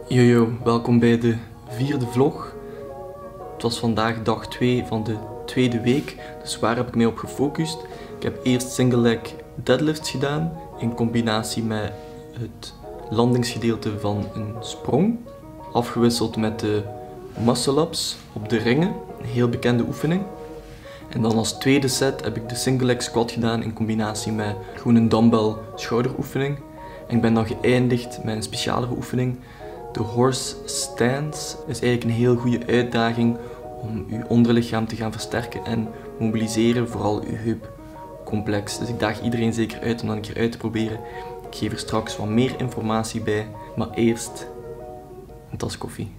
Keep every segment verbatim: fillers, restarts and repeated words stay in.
Yo yo, welkom bij de vierde vlog. Het was vandaag dag twee van de tweede week, dus waar heb ik mij op gefocust? Ik heb eerst single leg deadlifts gedaan in combinatie met het landingsgedeelte van een sprong. Afgewisseld met de muscle-ups op de ringen, een heel bekende oefening. En dan als tweede set heb ik de single leg squat gedaan in combinatie met gewoon een dumbbell schouderoefening. En ik ben dan geëindigd met een specialere oefening. De horse stance is eigenlijk een heel goede uitdaging om uw onderlichaam te gaan versterken en mobiliseren, vooral uw heupcomplex. Dus ik daag iedereen zeker uit om dat een keer uit te proberen. Ik geef er straks wat meer informatie bij, maar eerst een tas koffie.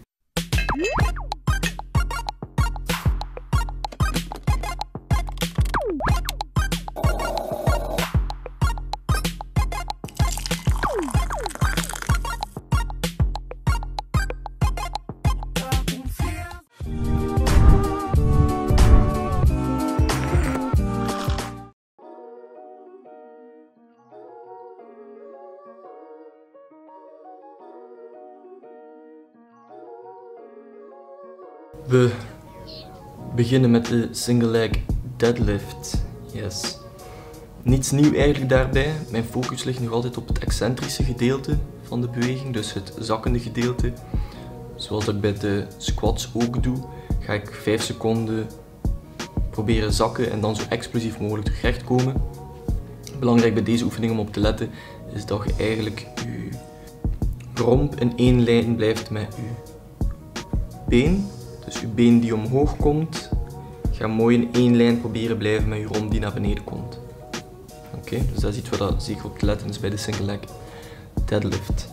We beginnen met de single leg deadlift. Yes. Niets nieuw eigenlijk daarbij. Mijn focus ligt nog altijd op het excentrische gedeelte van de beweging, dus het zakkende gedeelte. Zoals ik bij de squats ook doe, ga ik vijf seconden proberen zakken en dan zo explosief mogelijk terug recht komen. Belangrijk bij deze oefening om op te letten is dat je eigenlijk je romp in één lijn blijft met je been. Dus je been die omhoog komt, ga mooi in één lijn proberen blijven met je romp die naar beneden komt. Oké, okay, dus dat is iets waar dat zeker op te letten is bij de single leg deadlift.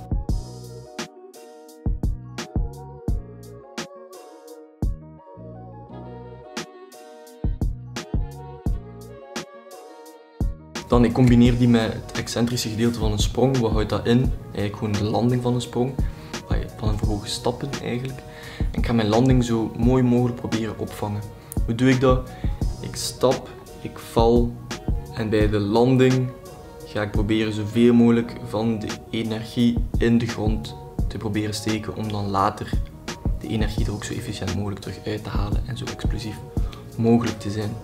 Dan, ik combineer die met het excentrische gedeelte van een sprong. Wat houdt dat in? Eigenlijk gewoon de landing van een sprong, van een verhoogde stappen eigenlijk. En ik ga mijn landing zo mooi mogelijk proberen opvangen. Hoe doe ik dat? Ik stap, ik val en bij de landing ga ik proberen zoveel mogelijk van de energie in de grond te proberen steken om dan later de energie er ook zo efficiënt mogelijk terug uit te halen en zo explosief mogelijk te zijn.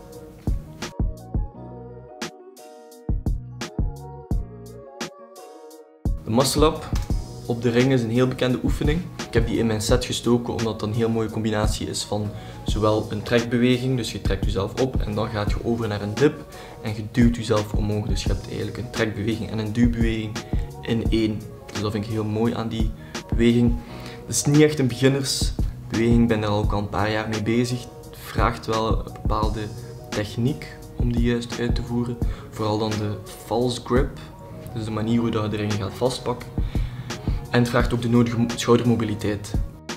De muscle-up op de ring is een heel bekende oefening. Ik heb die in mijn set gestoken omdat dat een heel mooie combinatie is van zowel een trekbeweging, dus je trekt jezelf op en dan gaat je over naar een dip en je duwt jezelf omhoog. Dus je hebt eigenlijk een trekbeweging en een duwbeweging in één. Dus dat vind ik heel mooi aan die beweging. Het is niet echt een beginnersbeweging, ik ben daar ook al een paar jaar mee bezig. Het vraagt wel een bepaalde techniek om die juist uit te voeren. Vooral dan de false grip, dus de manier hoe je de ringen gaat vastpakken. En het vraagt ook de nodige schoudermobiliteit.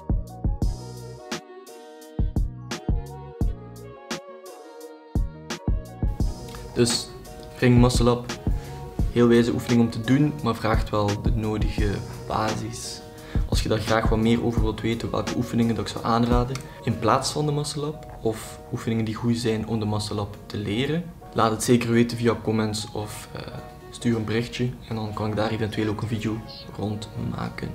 Dus ring muscle up, heel wijze oefening om te doen, maar vraagt wel de nodige basis. Als je daar graag wat meer over wilt weten, welke oefeningen dat ik zou aanraden in plaats van de muscle up, of oefeningen die goed zijn om de muscle up te leren, laat het zeker weten via comments of uh, stuur een berichtje en dan kan ik daar eventueel ook een video rond maken.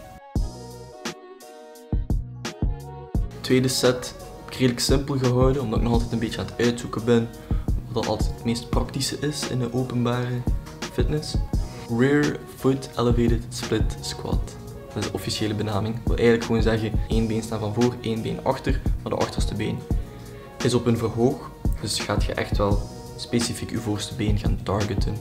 De tweede set heb ik redelijk simpel gehouden, omdat ik nog altijd een beetje aan het uitzoeken ben wat altijd het meest praktische is in de openbare fitness. Rear Foot Elevated Split Squat. Dat is de officiële benaming. Dat wil eigenlijk gewoon zeggen, één been staat van voor, één been achter, maar de achterste been is op een verhoog. Dus gaat je echt wel specifiek je voorste been gaan targeten.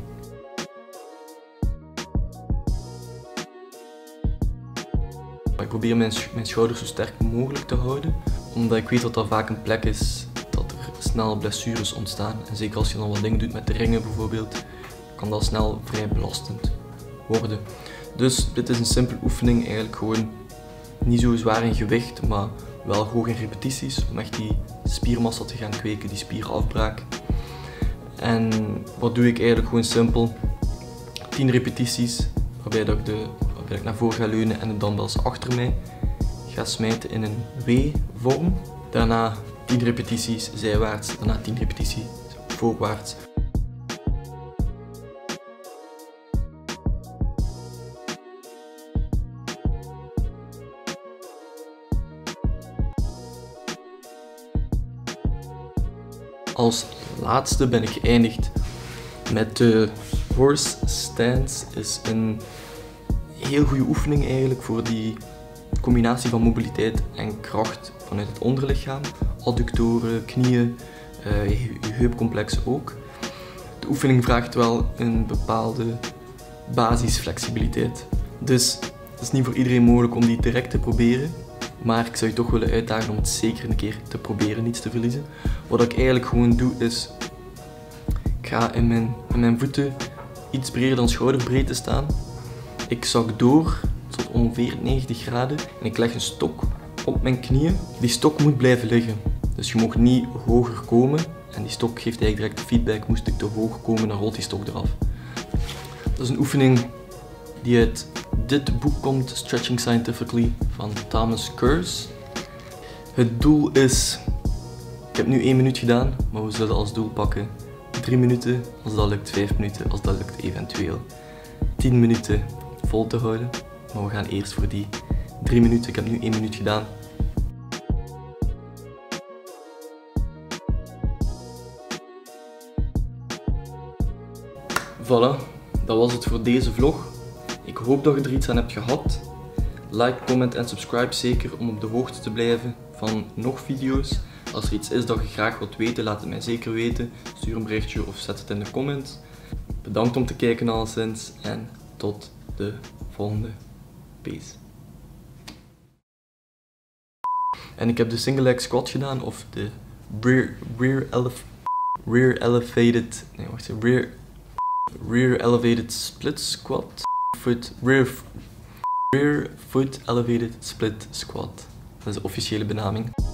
Ik probeer mijn, mijn schouders zo sterk mogelijk te houden, omdat ik weet dat dat vaak een plek is dat er snel blessures ontstaan. En zeker als je dan wat dingen doet met de ringen bijvoorbeeld, kan dat snel vrij belastend worden. Dus dit is een simpele oefening, eigenlijk gewoon niet zo zwaar in gewicht, maar wel hoog in repetities, om echt die spiermassa te gaan kweken, die spierafbraak. En wat doe ik eigenlijk gewoon simpel? tien repetities, waarbij dat ik de waarbij ik naar voren ga leunen en de dumbbells achter mij ga smijten in een W-vorm. Daarna tien repetities zijwaarts, daarna tien repetities voorwaarts. Als laatste ben ik geëindigd met de horse stance. Is een heel goede oefening eigenlijk voor die combinatie van mobiliteit en kracht vanuit het onderlichaam. Adductoren, knieën, uh, je heupcomplex ook. De oefening vraagt wel een bepaalde basisflexibiliteit. Dus het is niet voor iedereen mogelijk om die direct te proberen. Maar ik zou je toch willen uitdagen om het zeker een keer te proberen, niets te verliezen. Wat ik eigenlijk gewoon doe is, ik ga in mijn, in mijn voeten iets breder dan schouderbreedte staan. Ik zak door tot ongeveer negentig graden en ik leg een stok op mijn knieën. Die stok moet blijven liggen, dus je mag niet hoger komen. En die stok geeft eigenlijk direct de feedback, moest ik te hoog komen, dan rolt die stok eraf. Dat is een oefening die uit dit boek komt, Stretching Scientifically, van Thomas Kurz. Het doel is, ik heb nu één minuut gedaan, maar we zullen als doel pakken drie minuten, als dat lukt vijf minuten, als dat lukt eventueel tien minuten vol te houden. Maar we gaan eerst voor die drie minuten, ik heb nu één minuut gedaan. Voilà, dat was het voor deze vlog. Ik hoop dat je er iets aan hebt gehad. Like, comment en subscribe zeker om op de hoogte te blijven van nog video's. Als er iets is dat je graag wilt weten, laat het mij zeker weten. Stuur een berichtje of zet het in de comments. Bedankt om te kijken alleszins en tot de volgende. Peace. En ik heb de single leg squat gedaan of de rear, rear, elef, rear elevated, nee wacht even, rear, rear elevated split squat. Foot, rear, rear foot elevated split squat. Dat is de officiële benaming.